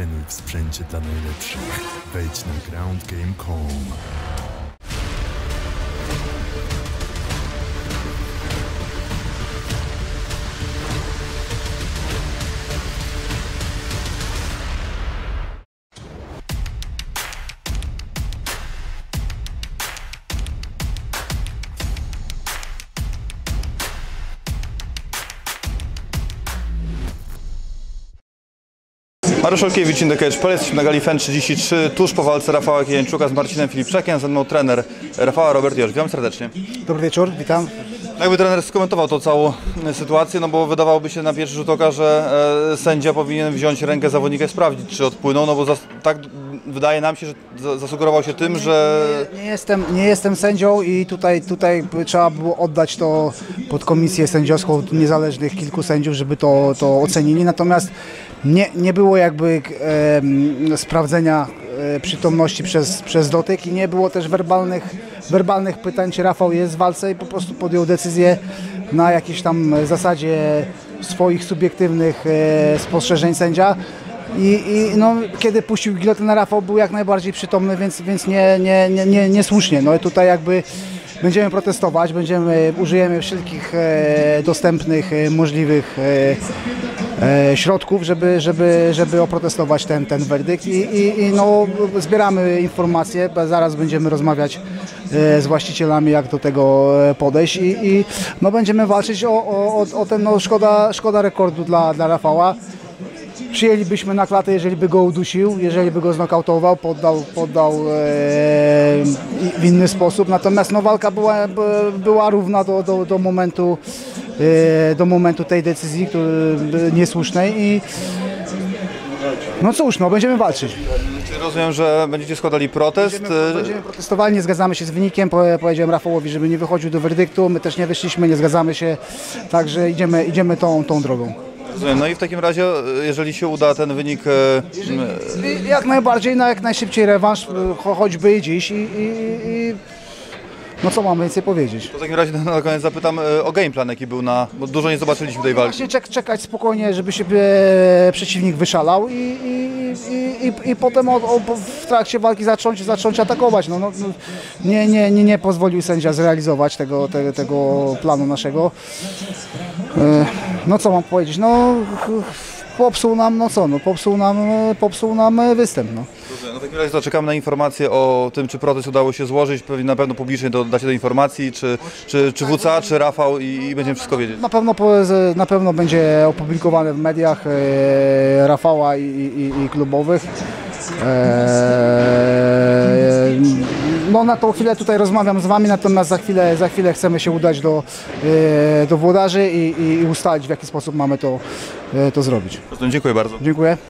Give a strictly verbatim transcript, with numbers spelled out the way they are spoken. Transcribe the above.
Trenuj w sprzęcie dla najlepszych. Wejdź na ground game kropka com. Mariusz Olkiewicz, Indicatch punkt p l, jesteśmy na gali F E N trzydzieści trzy, tuż po walce Rafała Kijańczuka z Marcinem Filipczakiem, ze mną trener Rafała, Robert Josz. Witam serdecznie. Dobry wieczór, witam. Jakby trener skomentował tą całą sytuację, no bo wydawałoby się na pierwszy rzut oka, że e, sędzia powinien wziąć rękę zawodnika i sprawdzić, czy odpłynął, no bo zas, tak wydaje nam się, że zasugerował się tym, że... Nie, nie, jestem, nie jestem sędzią i tutaj, tutaj trzeba było oddać to pod komisję sędziowską niezależnych kilku sędziów, żeby to, to ocenili, natomiast nie, nie było jakby e, sprawdzenia e, przytomności przez, przez dotyk i nie było też werbalnych, werbalnych pytań, czy Rafał jest w walce, i po prostu podjął decyzję na jakiejś tam zasadzie swoich subiektywnych e, spostrzeżeń sędzia. I, i no, kiedy puścił gilotynę, Rafał był jak najbardziej przytomny, więc, więc nie, nie, nie, nie, niesłusznie. No i tutaj jakby będziemy protestować, będziemy, użyjemy wszelkich e, dostępnych, e, możliwych e, e, środków, żeby, żeby, żeby oprotestować ten, ten werdykt. I, i, i no, zbieramy informacje, zaraz będziemy rozmawiać e, z właścicielami, jak do tego podejść, i, i no, będziemy walczyć o, o, o ten, no, szkoda, szkoda rekordu dla, dla Rafała. Przyjęlibyśmy na klatę, jeżeli by go udusił, jeżeli by go znokautował, poddał, poddał e, w inny sposób. Natomiast no, walka była, była równa do, do, do, momentu, e, do momentu tej decyzji, który, niesłusznej. I no cóż, no, będziemy walczyć. Czyli rozumiem, że będziecie składali protest? Będziemy, będziemy protestowali, nie zgadzamy się z wynikiem. Powiedziałem Rafałowi, żeby nie wychodził do werdyktu. My też nie wyszliśmy, nie zgadzamy się. Także idziemy, idziemy tą, tą drogą. No i w takim razie, jeżeli się uda ten wynik... Jeżeli, jak najbardziej, na jak najszybciej rewanż, cho choćby dziś, i, i, i no co mam więcej powiedzieć. W takim razie na koniec zapytam o gameplan, jaki był na... bo dużo nie zobaczyliśmy tej walki. Właśnie czek czekać spokojnie, żeby się przeciwnik wyszalał i, i, i, i, i potem o, o, w trakcie walki zacząć, zacząć atakować. No, no, nie, nie, nie, nie pozwolił sędzia zrealizować tego, te, tego planu naszego. No co mam powiedzieć, no popsuł nam, no co, no popsuł nam, popsuł nam występ. No. No w takim razie to czekamy na informacje o tym, czy protest udało się złożyć, pewnie na pewno publicznie do, dacie do informacji, czy, czy, czy W C A, czy Rafał, i, i będziemy wszystko wiedzieć. Na pewno, na pewno będzie opublikowane w mediach e, Rafała i, i, i klubowych. E, no na tą chwilę tutaj rozmawiam z wami, natomiast za chwilę, za chwilę chcemy się udać do, e, do włodarzy i, i ustalić, w jaki sposób mamy to, e, to zrobić. Dziękuję bardzo. Dziękuję.